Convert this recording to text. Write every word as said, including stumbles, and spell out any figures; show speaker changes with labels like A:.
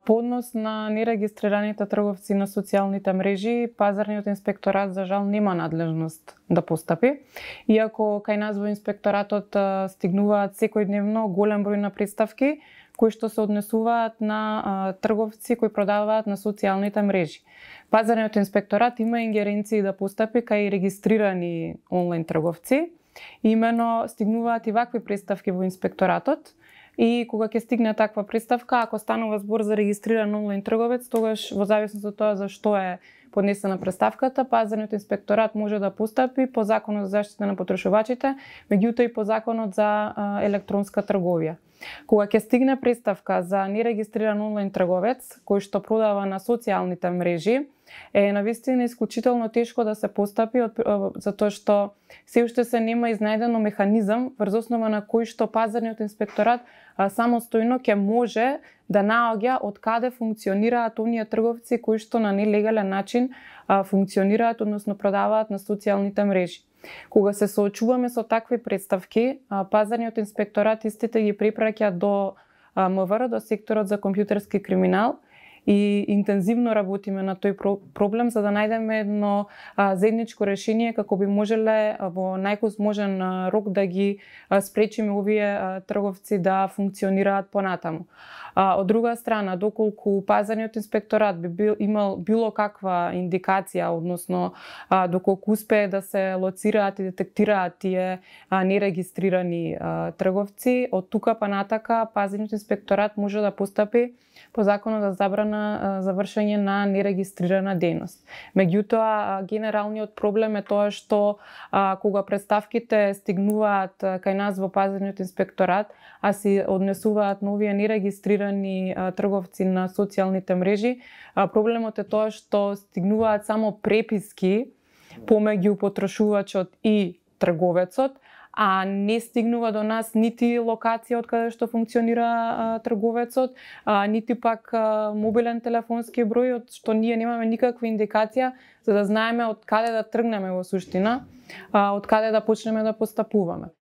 A: По однос на нерегистрираните трговци на социјалните мрежи, пазарниот инспекторат за жал нема надлежност да постапи. Иако кај нас во инспекторатот стигнуваат секојдневно голем број на претставки кои што се однесуваат на а, трговци кои продаваат на социјалните мрежи. Пазарниот инспекторат има ингеренции да постапи кај регистрирани онлайн трговци. Имено стигнуваат и вакви претставки во инспекторатот. И кога ќе стигне таква претставка, ако станува збор за регистриран онлайн трговец, тогаш во зависност од тоа за што е поднесена претставката, пазарниот инспекторат може да постапи по Законот за заштита на потрошувачите, меѓутоа и по Законот за а, електронска трговија. Кога ќе стигне претставка за нерегистриран онлайн трговец кој што продава на социјалните мрежи, е навистина исклучително тешко да се постапи затоа што се уште се нема изнајдено механизам врз основа на кој што пазарниот инспекторат а, самостојно ќе може да наоѓа од каде функционираат оние трговци кои што на нелегален начин а, функционираат, односно продаваат на социјалните мрежи. Кога се соочуваме со такви претставки, а, пазарниот инспекторат истите ги препраќа до а, МВР, до секторот за компјутерски криминал, и интензивно работиме на тој проблем за да најдеме едно а, заедничко решение како би можеле а, во највозможен рок да ги а, спречиме овие а, трговци да функционираат понатаму. А, од друга страна, доколку пазарниот инспекторат би бил, имал било каква индикација, односно а, доколку успее да се лоцираат и детектираат тие а, нерегистрирани а, трговци, од тука па натака пазарниот инспекторат може да постапи по Законот за забрана за вршење на нерегистрирана дејност. Меѓутоа, генералниот проблем е тоа што а, кога претставките стигнуваат кај нас во пазарниот инспекторат, а се однесуваат на овие нерегистрирани а, трговци на социјалните мрежи, а, проблемот е тоа што стигнуваат само преписки помеѓу потрошувачот и трговецот, а не стигнува до нас нити локација од каде што функционира а, трговецот, а, нити пак а, мобилен телефонски број, од што ние немаме никаква индикација за да знаеме од каде да тргнеме во суштина, а, од каде да почнеме да постапуваме.